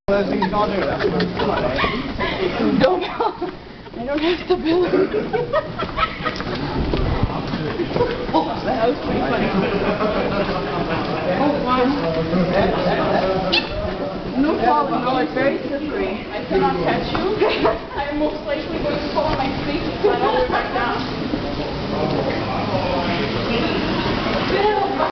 Those things can't do that. Don't go. I don't have stability. That was pretty funny. Oh, wow. No problem. No, it's very slippery. I cannot catch you. I am most likely going to fall on my feet and I all the way back down.